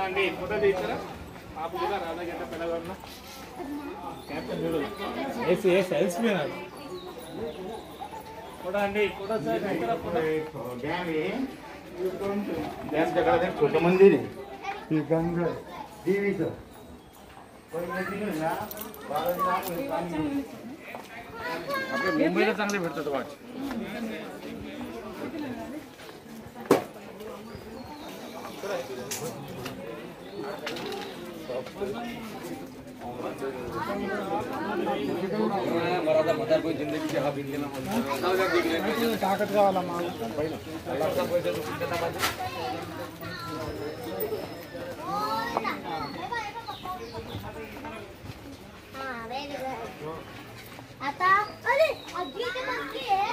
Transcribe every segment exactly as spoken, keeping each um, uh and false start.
అండి ఫోటో తీస్తారా आप కూడా రాధా గంట పిల్లగాడున్నా క్యాప్టెన్ చూడు ఏసీ ఏ సెల్స్ మీద ఫోటో అండి ఫోటో సార్ ఇక్కడ ఫోటో డ్యామ్ ఏ డ్యామ్ जगह है छोटा मंदिर है ये गंगा देवी का कोई नदी नहीं ना बालाजी नाम पानी आपले मुंबईला चांगले भेटतात वाच मराठा मदार कोई जिंदगी के हाथ बिंदे ना बोल ताकत का वाला माल पहिला अल्लाह का पैसा तो कितना बात हां वेरी गुड आता अरे अभी के बाकी है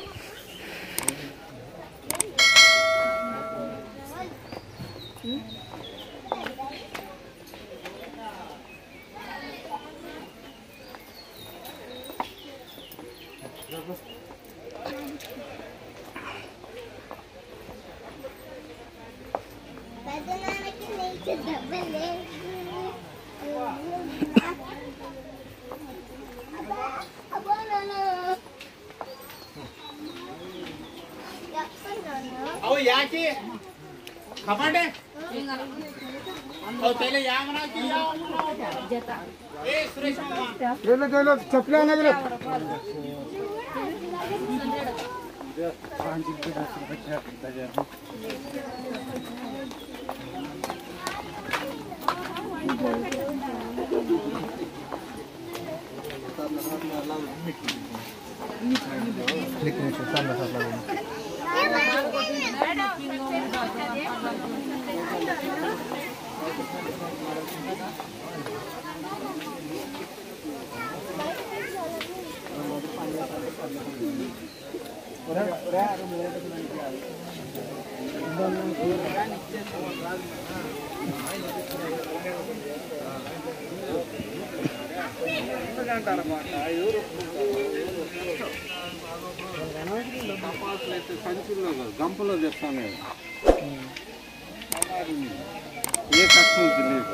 अहो या की खपाटे अहो पहले या म्हणा की या जता ए सुरेश मामा गेलो गेलो चपला ना गेलो पांच रुपये दस रुपये क्या करता जा लेकिन सामने सामने సంచుల్లో గంపలో చెప్తాను ఏ కష్టం తెలియదు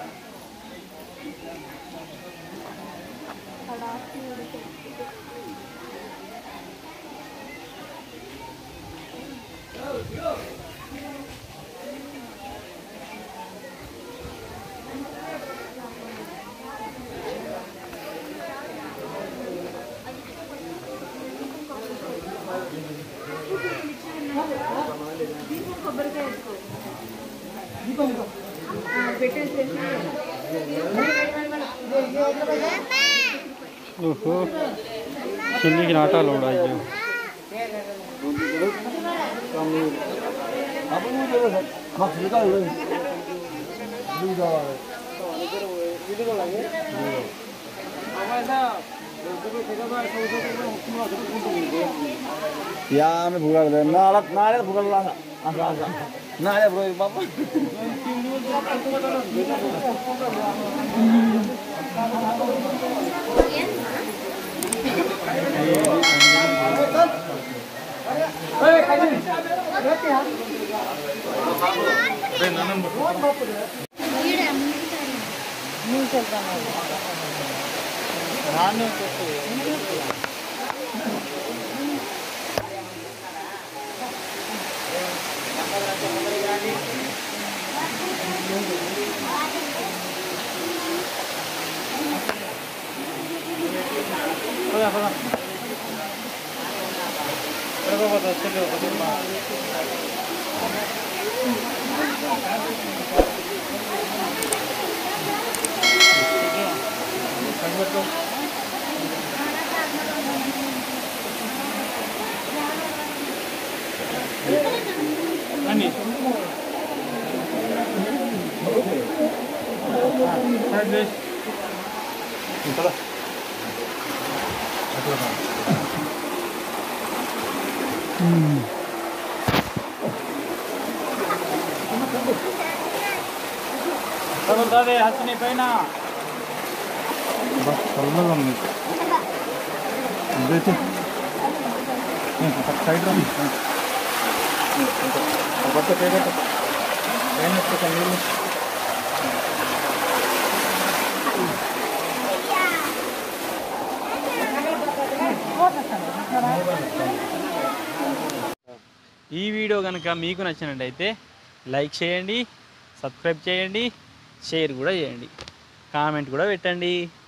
ओहो चिल्ली की नाटा लोड़ा है जो अब वो जो है मार्क्स निकाल लो दूधा वीडियो लगे हमारा या मैं भूला गया नाला नाले भूला लाना आसा आसा नाले ब्रो बाबा Ani. Side base. Chalo. Hmm. Kalau tadi hasilnya pena. Bas, kalau nggak nih. Betul. Nih, tak side lagi. Nih, untuk obat apa ya? Kayaknya kita ambil. ఈ వీడియో కనుక మీకు నచ్చినట్టయితే లైక్ చేయండి, సబ్స్క్రైబ్ చేయండి, షేర్ కూడా చేయండి, comment కూడా పెట్టండి.